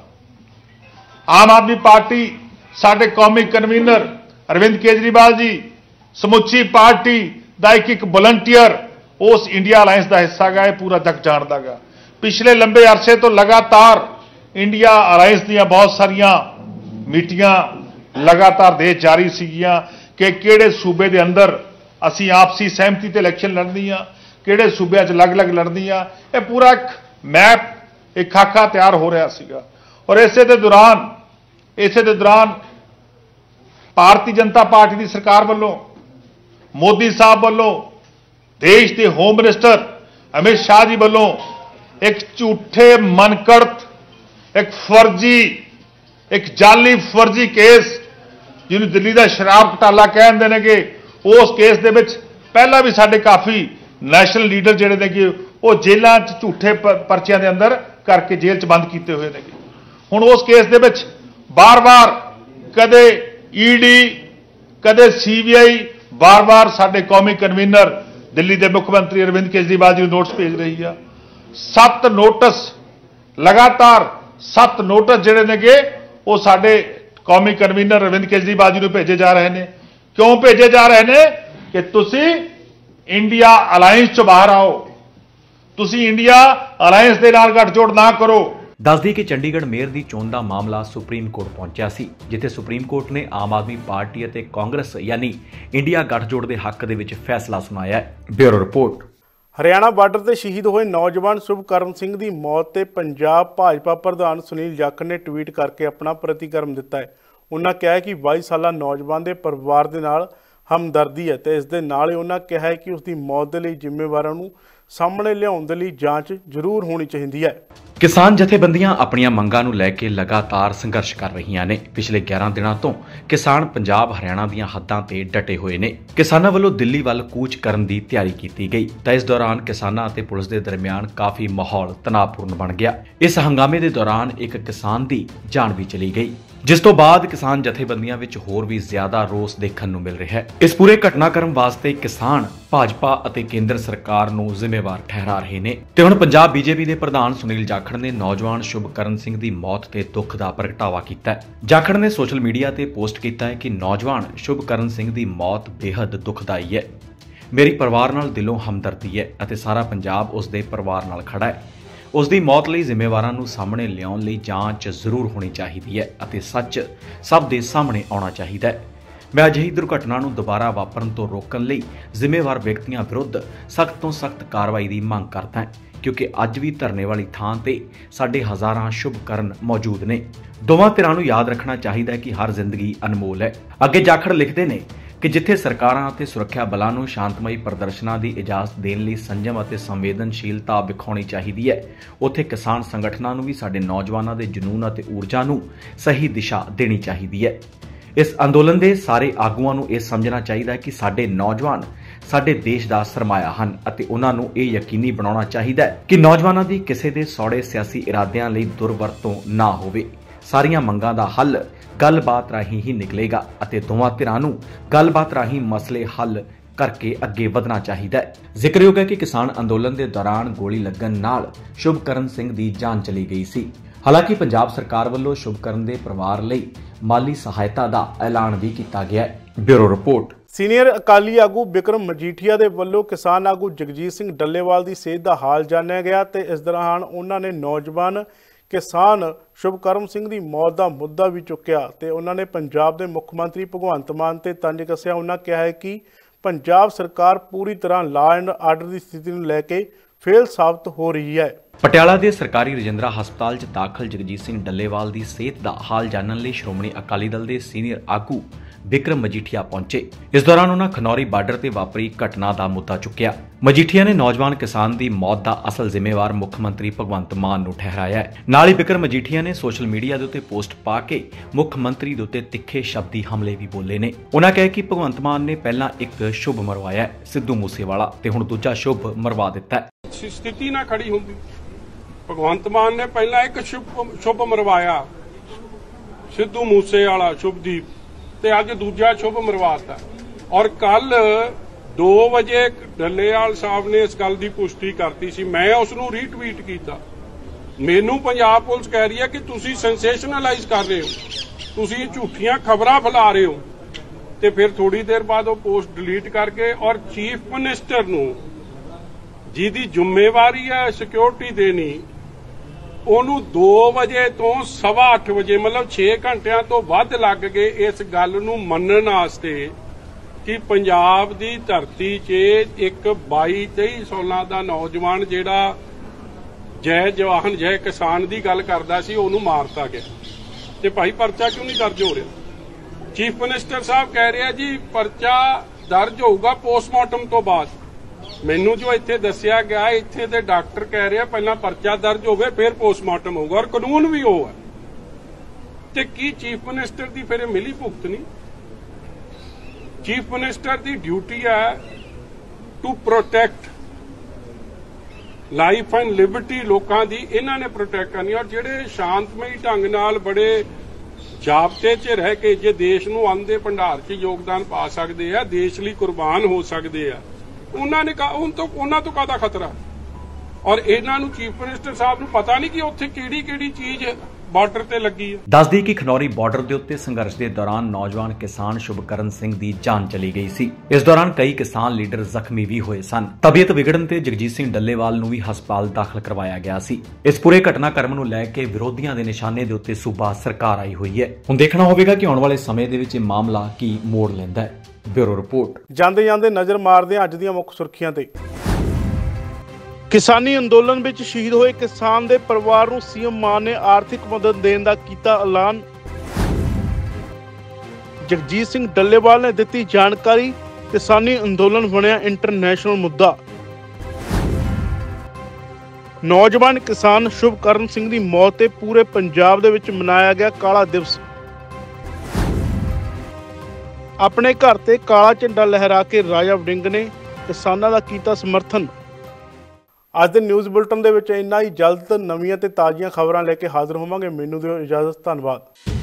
ਆਮ ਆਦਮੀ ਪਾਰਟੀ ਸਾਡੇ ਕੌਮੀ ਕਨਵੀਨਰ ਅਰਵਿੰਦ ਕੇਜਰੀਵਾਲ ਜੀ ਸਮੁੱਚੀ ਪਾਰਟੀ ਦਾ ਇੱਕ ਇੱਕ ਵਲੰਟੀਅਰ ਉਸ ਇੰਡੀਆ ਅਲਾਇੰਸ ਦਾ ਹਿੱਸਾ ਗਾ। ਇਹ ਪੂਰਾ ਜਗ ਜਾਣਦਾ ਗਾ। ਪਿਛਲੇ ਲੰਬੇ ਅਰਸੇ ਤੋਂ ਲਗਾਤਾਰ ਇੰਡੀਆ ਅਲਾਇੰਸ ਦੀਆਂ ਬਹੁਤ ਸਾਰੀਆਂ ਮੀਟਿੰਗਾਂ ਲਗਾਤਾਰ ਦੇ ਜਾਰੀ ਸੀਗੀਆਂ ਕਿ ਕਿਹੜੇ ਸੂਬੇ ਦੇ ਅੰਦਰ ਅਸੀਂ ਆਪਸੀ ਸਹਿਮਤੀ ਤੇ ਇਲੈਕਸ਼ਨ ਲੜਨੀ ਆ, ਕਿਹੜੇ ਸੂਬਿਆਂ 'ਚ ਅਲੱਗ-ਅਲੱਗ ਲੜਨੀ ਆ। ਇਹ ਪੂਰਾ ਇੱਕ ਮੈਪ, ਇੱਕ ਖਾਕਾ ਤਿਆਰ ਹੋ ਰਿਹਾ ਸੀਗਾ ਔਰ ਇਸੇ ਦੇ ਦੌਰਾਨ ਇਸੇ ਦੇ ਦੌਰਾਨ ਭਾਰਤੀ ਜਨਤਾ ਪਾਰਟੀ ਦੀ ਸਰਕਾਰ ਵੱਲੋਂ, ਮੋਦੀ ਸਾਹਿਬ ਵੱਲੋਂ, ਦੇਸ਼ ਦੇ ਹੋਮ ਮਿਨਿਸਟਰ ਅਮਿਤ ਸ਼ਾਹ ਜੀ ਵੱਲੋਂ ਇੱਕ ਝੂਠੇ ਮਨਕੜਤ, ਇੱਕ ਫਰਜ਼ੀ, ਇੱਕ ਜਾਲੀ ਫਰਜ਼ੀ ਕੇਸ ਜਿਹਨੂੰ ਦਿੱਲੀ ਦਾ ਸ਼ਰਾਬ ਘੁਟਾਲਾ ਕਹਿੰਦੇ ਨੇਗੇ, ਉਸ ਕੇਸ ਦੇ ਵਿੱਚ ਪਹਿਲਾਂ ਵੀ ਸਾਡੇ ਕਾਫੀ ਨੈਸ਼ਨਲ ਲੀਡਰ ਜਿਹੜੇ ਨੇਗੇ ਉਹ ਜੇਲ੍ਹਾਂ 'ਚ ਝੂਠੇ ਪਰਚਿਆਂ ਦੇ ਅੰਦਰ ਕਰਕੇ ਜੇਲ੍ਹ 'ਚ ਬੰਦ ਕੀਤੇ ਹੋਏ ਨੇਗੇ। ਹੁਣ ਉਸ ਕੇਸ ਦੇ ਵਿੱਚ ਬਾਰ-ਬਾਰ ਕਦੇ ਈਡੀ, ਕਦੇ ਸੀਬੀਆਈ ਬਾਰ-ਬਾਰ ਸਾਡੇ ਕੌਮੀ ਕਨਵੀਨਰ ਦਿੱਲੀ ਦੇ ਮੁੱਖ ਮੰਤਰੀ ਅਰਵਿੰਦ ਕੇਜਰੀਵਾਲ ਜੀ ਨੂੰ ਨੋਟਿਸ ਭੇਜ ਰਹੀ ਆ। ਸੱਤ ਨੋਟਿਸ ਲਗਾਤਾਰ ਸੱਤ ਨੋਟਿਸ ਜਿਹੜੇ ਨੇਗੇ ਉਹ ਸਾਡੇ ਕੌਮੀ ਕਨਵੀਨਰ ਅਰਵਿੰਦ ਕੇਜਰੀਵਾਲ ਜੀ ਨੂੰ ਭੇਜੇ ਜਾ ਰਹੇ ਨੇ। ਕਿਉਂ ਭੇਜੇ ਜਾ ਰਹੇ ਨੇ? ਕਿ ਤੁਸੀਂ ਇੰਡੀਆ ਅਲਾਇੰਸ ਤੋਂ ਬਾਹਰ ਆਓ, ਤੁਸੀਂ ਇੰਡੀਆ ਅਲਾਇੰਸ ਦੇ ਨਾਲ ਗੱਠਜੋੜ ਨਾ ਕਰੋ। ਦੱਸਦੀ ਕਿ ਚੰਡੀਗੜ੍ਹ ਮੇਅਰ ਦੀ ਚੋਣ ਦਾ ਮਾਮਲਾ ਸੁਪਰੀਮ ਕੋਰਟ ਪਹੁੰਚਿਆ ਸੀ, ਜਿੱਥੇ ਸੁਪਰੀਮ ਕੋਰਟ ਨੇ ਆਮ ਆਦਮੀ ਪਾਰਟੀ ਅਤੇ ਕਾਂਗਰਸ ਯਾਨੀ ਇੰਡੀਆ ਗੱਠਜੋੜ ਦੇ ਹੱਕ ਦੇ ਵਿੱਚ ਫੈਸਲਾ ਸੁਣਾਇਆ ਹੈ। Bureau report. ਹਰਿਆਣਾ ਬਾਰਡਰ ਤੇ ਸ਼ਹੀਦ ਹੋਏ ਨੌਜਵਾਨ ਸ਼ੁਭਕਰਨ ਸਿੰਘ ਦੀ ਮੌਤ ਤੇ ਪੰਜਾਬ ਭਾਜਪਾ ਪ੍ਰਧਾਨ ਸੁਨੀਲ ਜਾਖੜ ਨੇ ਟਵੀਟ ਕਰਕੇ ਆਪਣਾ ਪ੍ਰਤੀਕਰਮ ਦਿੱਤਾ ਹੈ। ਉਹਨਾਂ ਕਿਹਾ ਕਿ ਬਾਈ ਸਾਲਾ ਨੌਜਵਾਨ ਦੇ ਪਰਿਵਾਰ ਦੇ ਨਾਲ ਹਮਦਰਦੀ ਹੈ ਤੇ ਇਸ ਦੇ ਨਾਲ ਹੀ ਉਹਨਾਂ ਕਿਹਾ ਹੈ ਕਿ ਉਸ ਦੀ ਮੌਤ ਦੇ ਲਈ ਜ਼ਿੰਮੇਵਾਰਾਂ ਨੂੰ ਸਾਹਮਣੇ ਲਿਆਉਣ ਦੇ ਲਈ ਜਾਂਚ ਜ਼ਰੂਰ ਹੋਣੀ ਚਾਹੀਦੀ ਹੈ। ਕਿਸਾਨ ਜਥੇਬੰਦੀਆਂ ਆਪਣੀਆਂ ਮੰਗਾਂ ਨੂੰ ਲੈ ਕੇ ਲਗਾਤਾਰ ਸੰਘਰਸ਼ ਕਰ ਰਹੀਆਂ ਨੇ। ਪਿਛਲੇ ਗਿਆਰਾਂ ਦਿਨਾਂ ਤੋਂ ਕਿਸਾਨ ਪੰਜਾਬ ਹਰਿਆਣਾ ਦੀਆਂ ਹੱਦਾਂ ਤੇ ਡਟੇ ਹੋਏ ਨੇ। ਕਿਸਾਨਾਂ ਵੱਲੋਂ ਦਿੱਲੀ ਵੱਲ ਕੂਚ ਕਰਨ ਦੀ ਤਿਆਰੀ ਕੀਤੀ ਗਈ ਤਾਂ ਇਸ ਦੌਰਾਨ ਕਿਸਾਨਾਂ ਅਤੇ ਪੁਲਿਸ ਦੇ ਦਰਮਿਆਨ ਕਾਫੀ ਮਾਹੌਲ ਤਣਾਅਪੂਰਨ ਬਣ ਗਿਆ। ਇਸ ਹੰਗਾਮੇ ਦੇ ਦੌਰਾਨ ਇੱਕ ਕਿਸਾਨ ਦੀ ਜਾਨ ਵੀ ਚਲੀ ਗਈ, ਜਿਸ ਤੋਂ ਬਾਅਦ ਕਿਸਾਨ ਜਥੇਬੰਦੀਆਂ ਵਿੱਚ ਹੋਰ ਵੀ ਜ਼ਿਆਦਾ ਰੋਸ ਦੇਖਣ ਨੂੰ ਮਿਲ ਰਿਹਾ ਹੈ। ਇਸ ਪੂਰੇ ਘਟਨਾਕ੍ਰਮ ਵਾਸਤੇ ਕਿਸਾਨ ਭਾਜਪਾ ਅਤੇ ਕੇਂਦਰ ਸਰਕਾਰ ਨੂੰ ਜ਼ਿੰਮੇਵਾਰ ਠਹਿਰਾ ਰਹੇ ਨੇ ਤੇ ਹੁਣ ਪੰਜਾਬ ਬੀਜੇਪੀ ਦੇ ਪ੍ਰਧਾਨ ਸੁਨੀਲ ਜਾਖੜ ਨੇ ਨੌਜਵਾਨ ਸ਼ੁਭਕਰਨ ਸਿੰਘ ਦੀ ਮੌਤ ਤੇ ਦੁੱਖ ਦਾ ਪ੍ਰਗਟਾਵਾ ਕੀਤਾ ਹੈ। ਜਾਖੜ ਨੇ ਸੋਸ਼ਲ ਮੀਡੀਆ ਤੇ ਪੋਸਟ ਕੀਤਾ ਹੈ ਕਿ ਨੌਜਵਾਨ ਸ਼ੁਭਕਰਨ ਸਿੰਘ ਦੀ ਮੌਤ ਬੇहद ਦੁਖਦਾਈ ਹੈ। ਮੇਰੀ ਪਰਿਵਾਰ ਨਾਲ ਦਿਲੋਂ ਹਮਦਰਦੀ ਹੈ ਅਤੇ ਸਾਰਾ ਪੰਜਾਬ ਉਸ ਦੇ ਪਰਿਵਾਰ ਨਾਲ ਖੜਾ ਹੈ। ਉਸ ਦੀ ਮੌਤ ਲਈ ਜ਼ਿੰਮੇਵਾਰਾਂ ਨੂੰ ਸਾਹਮਣੇ ਲਿਆਉਣ ਲਈ ਜਾਂਚ ਜ਼ਰੂਰ ਹੋਣੀ ਚਾਹੀਦੀ ਹੈ ਅਤੇ ਸੱਚ ਸਭ ਦੇ ਸਾਹਮਣੇ ਆਉਣਾ ਚਾਹੀਦਾ ਹੈ। ਮੈਂ ਅਜਿਹੀ ਦੁਰਘਟਨਾ ਨੂੰ ਦੁਬਾਰਾ ਵਾਪਰਨ ਤੋਂ ਰੋਕਣ ਲਈ ਜ਼ਿੰਮੇਵਾਰ ਵਿਅਕਤੀਆਂ ਵਿਰੁੱਧ ਸਖਤ ਤੋਂ ਸਖਤ ਕਾਰਵਾਈ ਦੀ ਮੰਗ ਕਰਦਾ ਹਾਂ, ਕਿਉਂਕਿ ਅੱਜ ਵੀ ਧਰਨੇ ਵਾਲੀ ਥਾਂ ਤੇ ਸਾਡੇ ਹਜ਼ਾਰਾਂ ਸ਼ੁਭਕਰਨ ਮੌਜੂਦ ਨੇ। ਦੋਵਾਂ ਧਿਰਾਂ ਨੂੰ ਯਾਦ ਰੱਖਣਾ ਚਾਹੀਦਾ ਹੈ ਕਿ ਹਰ ਜ਼ਿੰਦਗੀ ਅਨਮੋਲ ਹੈ। ਅੱਗੇ ਜਾਖੜ ਲਿਖਦੇ ਨੇ ਕਿ ਜਿੱਥੇ ਸਰਕਾਰਾਂ ਅਤੇ ਸੁਰੱਖਿਆ ਬਲਾਂ ਨੂੰ ਸ਼ਾਂਤਮਈ ਪ੍ਰਦਰਸ਼ਨਾਂ ਦੀ ਇਜਾਜ਼ਤ ਦੇਣ ਲਈ ਸੰਜਮ ਅਤੇ ਸੰਵੇਦਨਸ਼ੀਲਤਾ ਵਿਖਾਉਣੀ ਚਾਹੀਦੀ ਹੈ, ਉੱਥੇ ਕਿਸਾਨ ਸੰਗਠਨਾਂ ਨੂੰ ਵੀ ਸਾਡੇ ਨੌਜਵਾਨਾਂ ਦੇ ਜਨੂੰਨ ਅਤੇ ਊਰਜਾ ਨੂੰ ਸਹੀ ਦਿਸ਼ਾ ਦੇਣੀ ਚਾਹੀਦੀ ਹੈ। ਇਸ ਅੰਦੋਲਨ ਦੇ ਸਾਰੇ ਆਗੂਆਂ ਨੂੰ ਇਹ ਸਮਝਣਾ ਚਾਹੀਦਾ ਹੈ ਕਿ ਸਾਡੇ ਨੌਜਵਾਨ ਸਾਡੇ ਦੇਸ਼ ਦਾ ਸਰਮਾਇਆ ਹਨ ਅਤੇ ਉਹਨਾਂ ਨੂੰ ਇਹ ਯਕੀਨੀ ਬਣਾਉਣਾ ਚਾਹੀਦਾ ਹੈ ਕਿ ਨੌਜਵਾਨਾਂ ਦੀ ਕਿਸੇ ਦੇ ਸੌੜੇ ਸਿਆਸੀ ਇਰਾਦਿਆਂ ਲਈ ਦੁਰਵਰਤੋਂ ਨਾ ਹੋਵੇ। ਸਾਰੀਆਂ ਮੰਗਾਂ ਦਾ ਹੱਲ ਗੱਲਬਾਤ ਰਾਹੀਂ ਹੀ ਨਿਕਲੇਗਾ ਅਤੇ ਦੋਵਾਂ ਧਿਰਾਂ ਨੂੰ ਗੱਲਬਾਤ ਰਾਹੀਂ ਮਸਲੇ ਹੱਲ ਕਰਕੇ ਅੱਗੇ ਵਧਣਾ ਚਾਹੀਦਾ ਹੈ। ਜ਼ਿਕਰਯੋਗ ਹੈ ਕਿ ਕਿਸਾਨ ਅੰਦੋਲਨ ਦੇ ਦੌਰਾਨ ਗੋਲੀ ਲੱਗਣ ਨਾਲ ਸ਼ੁਭਕਰਨ ਸਿੰਘ ਦੀ ਜਾਨ ਚਲੀ ਗਈ ਸੀ। ਹਾਲਾਂਕਿ ਪੰਜਾਬ ਸਰਕਾਰ ਵੱਲੋਂ ਸ਼ੁਭਕਰਨ ਦੇ ਪਰਿਵਾਰ ਲਈ ਮਾਲੀ ਸਹਾਇਤਾ ਦਾ ਐਲਾਨ ਵੀ ਕੀਤਾ ਗਿਆ ਹੈ। Bureau report. ਸੀਨੀਅਰ ਅਕਾਲੀ ਆਗੂ ਬਿਕਰਮ ਮਜੀਠੀਆ ਦੇ ਵੱਲੋਂ ਕਿਸਾਨ ਆਗੂ ਜਗਜੀਤ ਸਿੰਘ ਡੱਲੇਵਾਲ ਦੀ ਸਿਹਤ ਦਾ ਹਾਲ ਜਾਣਿਆ ਗਿਆ ਤੇ ਇਸ ਦੌਰਾਨ ਉਹਨਾਂ ਨੇ ਨੌਜਵਾਨ ਕਿਸਾਨ ਸ਼ੁਭਕਰਨ ਸਿੰਘ ਦੀ ਮੌਤ ਦਾ ਮੁੱਦਾ ਵੀ ਚੁੱਕਿਆ ਤੇ ਉਹਨਾਂ ਨੇ ਪੰਜਾਬ ਦੇ ਮੁੱਖ ਮੰਤਰੀ ਭਗਵੰਤ ਮਾਨ ਤੇ ਤੰਜ ਕੱਸਿਆ। ਉਹਨਾਂ ਕਿਹਾ ਹੈ ਕਿ ਪੰਜਾਬ ਸਰਕਾਰ ਪੂਰੀ ਤਰ੍ਹਾਂ ਲਾਅ ਐਂਡ ਆਰਡਰ ਦੀ ਸਥਿਤੀ ਨੂੰ ਲੈ ਕੇ ਫੇਲ ਸਾਬਤ ਹੋ ਰਹੀ ਹੈ। ਪਟਿਆਲਾ ਦੇ ਸਰਕਾਰੀ ਰਜਿੰਦਰਾ ਹਸਪਤਾਲ 'ਚ ਦਾਖਲ ਜਗਜੀਤ ਸਿੰਘ ਡੱਲੇਵਾਲ ਦੀ ਸਿਹਤ ਦਾ ਹਾਲ ਜਾਣਨ ਲਈ ਸ਼੍ਰੋਮਣੀ ਅਕਾਲੀ ਦਲ ਦੇ ਸੀਨੀਅਰ ਆਗੂ ਬਿਕਰਮ ਮਜੀਠੀਆ ਪਹੁੰਚੇ। ਇਸ ਦੌਰਾਨ ਉਹਨਾਂ ਖਨੌਰੀ ਬਾਰਡਰ ਤੇ ਵਾਪਰੀ ਘਟਨਾ ਦਾ ਮੁੱਦਾ ਚੁੱਕਿਆ। ਮਜੀਠੀਆ ਨੇ ਨੌਜਵਾਨ ਕਿਸਾਨ ਦੀ ਮੌਤ ਦਾ ਅਸਲ ਜ਼ਿੰਮੇਵਾਰ ਮੁੱਖ ਮੰਤਰੀ ਭਗਵੰਤ ਮਾਨ ਨੂੰ ਠਹਿਰਾਇਆ ਹੈ। ਨਾਲ ਹੀ ਬਿਕਰਮ ਮਜੀਠੀਆ ਨੇ ਸੋਸ਼ਲ ਮੀਡੀਆ ਦੇ ਉੱਤੇ ਪੋਸਟ ਪਾ ਕੇ ਮੁੱਖ ਮੰਤਰੀ ਦੇ ਉੱਤੇ ਤਿੱਖੇ ਸ਼ਬਦੀ ਹਮਲੇ ਵੀ ਬੋਲੇ ਨੇ। ਉਹਨਾਂ ਕਿਹਾ ਕਿ ਭਗਵੰਤ ਮਾਨ ਨੇ ਪਹਿਲਾਂ ਇੱਕ ਸ਼ੁਭ ਮਰਵਾਇਆ ਸਿੱਧੂ ਮੂਸੇਵਾਲਾ ਤੇ ਹੁਣ ਦੂਜਾ ਸ਼ੁਭ ਮਰਵਾ ਦਿੱਤਾ ਹੈ। ਸਥਿਤੀ ਨਾ ਖੜੀ ਹੁੰਦੀ। ਭਗਵੰਤ ਮਾਨ ਨੇ ਪਹਿਲਾਂ ਇੱਕ ਸ਼ੁਭ ਸ਼ੁਭ ਮਰਵਾਇਆ ਸਿੱਧੂ ਮੂਸੇਵਾਲਾ ਸ਼ੁਭਦੀਪ ਤੇ ਅੱਜ ਦੂਜਾ ਸ਼ੁਭ ਮਰਵਾਤਾ। ਔਰ ਕੱਲ ਦੋ ਵਜੇ ਡੱਲੇਵਾਲ ਸਾਹਿਬ ਨੇ ਇਸ ਗੱਲ ਦੀ ਪੁਸ਼ਟੀ ਕਰਤੀ ਸੀ। ਮੈਂ ਉਸ ਨੂੰ ਰੀਟਵੀਟ ਕੀਤਾ। ਮੈਨੂੰ ਪੰਜਾਬ ਪੁਲਿਸ ਕਹਿ ਰਹੀ ਹੈ ਕਿ ਤੁਸੀਂ ਸੈਂਸੇਸ਼ਨਲਾਈਜ਼ ਕਰ ਰਹੇ ਹੋ, ਤੁਸੀਂ ਝੂਠੀਆਂ ਖਬਰਾਂ ਫੈਲਾ ਰਹੇ ਹੋ। ਤੇ ਫਿਰ ਥੋੜੀ ਦੇਰ ਬਾਅਦ ਉਹ ਪੋਸਟ ਡਿਲੀਟ ਕਰਕੇ ਔਰ ਚੀਫ ਮਿਨਿਸਟਰ ਨੂੰ ਜਿਹਦੀ ਜ਼ਿੰਮੇਵਾਰੀ ਹੈ ਸਿਕਿਉਰਿਟੀ ਦੇਣੀ, ਉਹਨੂੰ ਦੋ ਵਜੇ ਤੋਂ ਸਵਾ ਅੱਠ ਵਜੇ ਮਤਲਬ ਛੇ ਘੰਟਿਆਂ ਤੋਂ ਵੱਧ ਲੱਗ ਗਏ ਇਸ ਗੱਲ ਨੂੰ ਮੰਨਣ ਵਾਸਤੇ ਕਿ ਪੰਜਾਬ ਦੀ ਧਰਤੀ 'ਚ ਇੱਕ ਬਾਈ ਤੇਈ ਸਾਲਾਂ ਦਾ ਨੌਜਵਾਨ ਜਿਹੜਾ ਜੈ ਜਵਾਨ ਜੈ ਕਿਸਾਨ ਦੀ ਗੱਲ ਕਰਦਾ ਸੀ ਉਹਨੂੰ ਮਾਰਤਾ ਗਿਆ। ਤੇ ਭਾਈ ਪਰਚਾ ਕਿਉਂ ਨਹੀਂ ਦਰਜ ਹੋ ਰਿਹਾ? ਚੀਫ ਮਿਨਿਸਟਰ ਸਾਹਿਬ ਕਹਿ ਰਿਹਾ ਜੀ ਪਰਚਾ ਦਰਜ ਹੋਊਗਾ ਪੋਸਟਮਾਰਟਮ ਤੋਂ ਬਾਅਦ। ਮੈਨੂੰ ਜੋ ਇੱਥੇ ਦੱਸਿਆ ਗਿਆ ਇੱਥੇ ਦੇ ਡਾਕਟਰ ਕਹਿ ਰਿਹਾ ਪਹਿਲਾਂ ਪਰਚਾ ਦਰਜ ਹੋਵੇ ਫਿਰ ਪੋਸਟਮਾਰਟਮ ਹੋਊਗਾ ਔਰ ਕਾਨੂੰਨ ਵੀ ਉਹ ਹੈ। ਤੇ ਕੀ ਚੀਫ ਮਿਨਿਸਟਰ ਦੀ ਫਿਰ ਮਿਲੀ ਭੁਗਤ ਨਹੀਂ? ਚੀਫ ਮਿਨਿਸਟਰ ਦੀ ਡਿਊਟੀ ਹੈ to protect life and liberty ਲੋਕਾਂ ਦੀ, ਇਹਨਾਂ ਨੇ ਪ੍ਰੋਟੈਕਟ ਕਰਨੀ। ਔਰ ਜਿਹੜੇ ਸ਼ਾਂਤਮਈ ਢੰਗ ਨਾਲ ਬੜੇ ਜਾਬਤੇ 'ਚ ਰਹਿ ਕੇ ਜੇ ਦੇਸ਼ ਨੂੰ ਅੰਨ ਦੇ ਭੰਡਾਰ 'ਚ ਯੋਗਦਾਨ ਪਾ ਸਕਦੇ ਆ, ਦੇਸ਼ ਲਈ ਕੁਰਬਾਨ ਹੋ ਸਕਦੇ ਆ, ਉਹਨਾਂ ਨੇ ਉਹਨਾਂ ਤੋਂ ਕਾਹਦਾ ਖਤਰਾ? ਔਰ ਇਹਨਾਂ ਨੂੰ ਚੀਫ ਮਿਨਿਸਟਰ ਸਾਹਿਬ ਨੂੰ ਪਤਾ ਨਹੀਂ ਕਿ ਉੱਥੇ ਕਿਹੜੀ ਕਿਹੜੀ ਚੀਜ਼ ਬਾਰਡਰ ਤੇ ਲੱਗੀ ਹੈ। ਦੱਸਦੀ ਕਿ ਖਨੌਰੀ ਬਾਰਡਰ ਦੇ ਉੱਤੇ ਸੰਘਰਸ਼ ਦੇ ਦੌਰਾਨ ਨੌਜਵਾਨ ਕਿਸਾਨ ਸ਼ੁਭਕਰਨ ਸਿੰਘ ਦੀ ਜਾਨ ਚਲੀ ਗਈ ਸੀ। ਇਸ ਦੌਰਾਨ ਕਈ ਕਿਸਾਨ ਲੀਡਰ ਜ਼ਖਮੀ ਵੀ ਹੋਏ ਸਨ। ਤਬੀਅਤ ਵਿਗੜਨ ਤੇ ਜਗਜੀਤ ਸਿੰਘ ਡੱਲੇਵਾਲ ਨੂੰ ਵੀ ਹਸਪਤਾਲ ਦਾਖਲ ਕਰਵਾਇਆ ਗਿਆ ਸੀ। ਇਸ ਪੂਰੇ ਘਟਨਾਕ੍ਰਮ ਨੂੰ ਲੈ ਕੇ ਵਿਰੋਧੀਆਂ ਦੇ ਨਿਸ਼ਾਨੇ ਦੇ ਉੱਤੇ ਸੂਬਾ ਸਰਕਾਰ ਆਈ ਹੋਈ ਹੈ। ਹੁਣ ਦੇਖਣਾ ਹੋਵੇਗਾ ਕਿ ਆਉਣ ਵਾਲੇ ਸਮੇਂ ਦੇ ਵਿੱਚ ਇਹ ਮਾਮਲਾ ਕੀ ਮੋੜ ਲੈਂਦਾ ਹੈ। Bureau report. ਜਾਂਦੇ ਜਾਂਦੇ ਨਜ਼ਰ ਮਾਰਦੇ ਹਾਂ ਅੱਜ ਦੀਆਂ ਮੁੱਖ ਸੁਰਖੀਆਂ ਤੇ। ਕਿਸਾਨੀ ਅੰਦੋਲਨ ਵਿੱਚ ਸ਼ਹੀਦ ਹੋਏ ਕਿਸਾਨ ਦੇ ਪਰਿਵਾਰ ਨੂੰ ਸੀਐਮ ਮਾਨ ਨੇ ਆਰਥਿਕ ਮਦਦ ਦੇਣ ਦਾ ਕੀਤਾ ਐਲਾਨ। ਜਗਜੀਤ ਸਿੰਘ ਡੱਲੇਵਾਲ ਨੇ ਦਿੱਤੀ ਜਾਣਕਾਰੀ। ਕਿਸਾਨੀ ਅੰਦੋਲਨ ਬਣਿਆ ਇੰਟਰਨੈਸ਼ਨਲ ਮੁੱਦਾ। ਨੌਜਵਾਨ ਕਿਸਾਨ ਸ਼ੁਭਕਰਨ ਸਿੰਘ ਦੀ ਮੌਤ ਤੇ ਪੂਰੇ ਪੰਜਾਬ ਦੇ ਵਿੱਚ ਮਨਾਇਆ ਗਿਆ ਕਾਲਾ ਦਿਵਸ। ਆਪਣੇ ਘਰ ਤੇ ਕਾਲਾ ਝੰਡਾ ਲਹਿਰਾ ਕੇ ਰਾਜਾ ਵੜਿੰਗ ਨੇ ਕਿਸਾਨਾਂ ਦਾ ਕੀਤਾ ਸਮਰਥਨ। ਅੱਜ ਦੇ ਨਿਊਜ਼ ਬੁਲਟਨ ਦੇ ਵਿੱਚ ਇੰਨਾ ਹੀ। ਜਲਦ ਨਵੀਆਂ ਤੇ ਤਾਜ਼ੀਆਂ ਖਬਰਾਂ ਲੈ ਕੇ ਹਾਜ਼ਰ ਹੋਵਾਂਗੇ। ਮੈਨੂੰ ਦਿਓ ਇਜਾਜ਼ਤ। ਧੰਨਵਾਦ।